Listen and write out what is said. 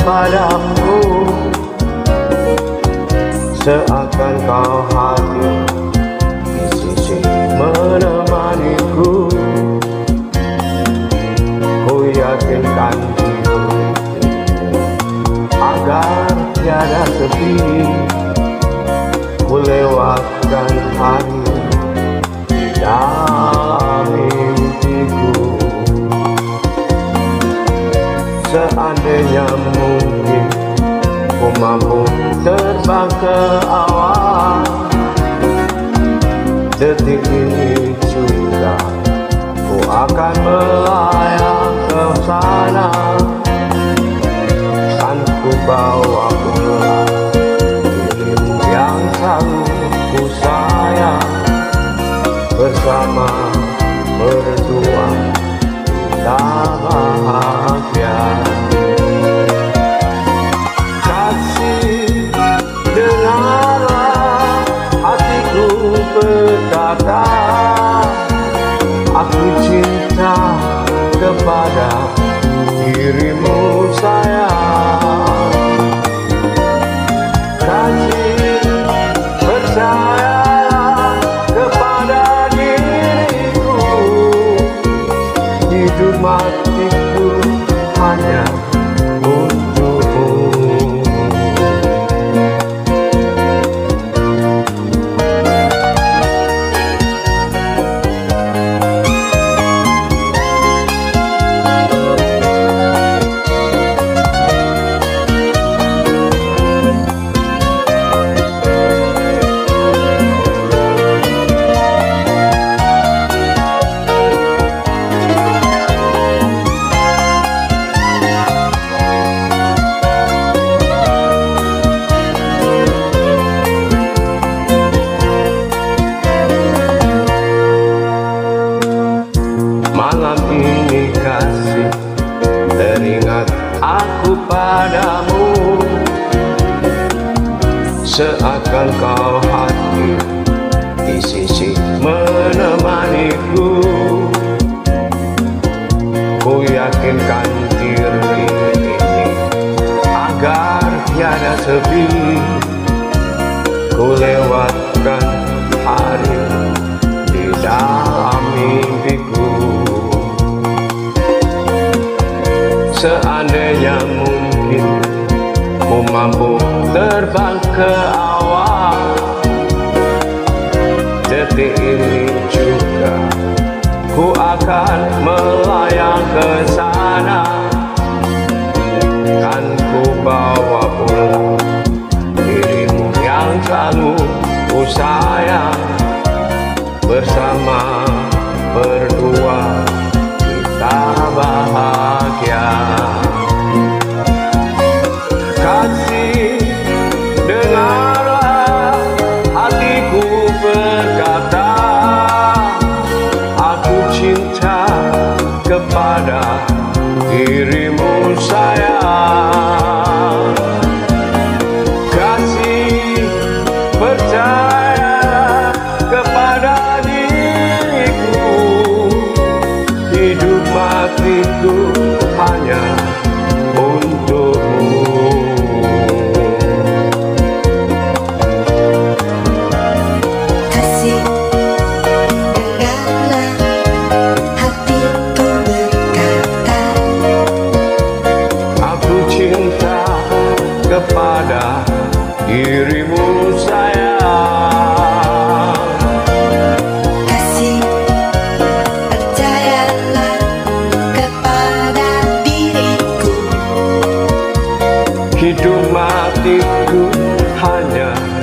kepadamu, seakan kau hadir di sisi menemaniku. Ku yakinkan dirimu agar tiada sepi, ku lewatkan hari di dalam mimpiku. Seandainya mungkin ku mampu terbang ke awan, detik ini juga ku akan melayang ke sana. Kan ku bawa pulang dirimu yang selalu ku sayang, bersama berdua kita bahagia. Kasih, dengarlah hatiku berkata, aku cinta kepada dirimu sayang. Kasih, percaya kepada diriku, hidup matiku hanya untukmu. Malam ini kasih, teringat aku padamu, seakan kau hadir di sisi menemaniku. Ku yakinkan diri ini agar tiada sepi, ku lewatkan hari di dalam mimpiku. Seandainya mungkin ku mampu terbang ke awan, detik ini juga ku akan melayang ke sana. Kan ku bawa pulang dirimu yang selalu ku sayang, bersama berdua kita bahagia. Kasih, dengarlah hatiku berkata, aku cinta kepada dirimu sayang. Kasih, percaya kepada diriku, hidup matiku hanya untukmu. Kasih, dengarlah hatiku berkata, aku cinta kepada dirimu sayang. kasih, percayalah kepada diriku, Hidup matiku hanya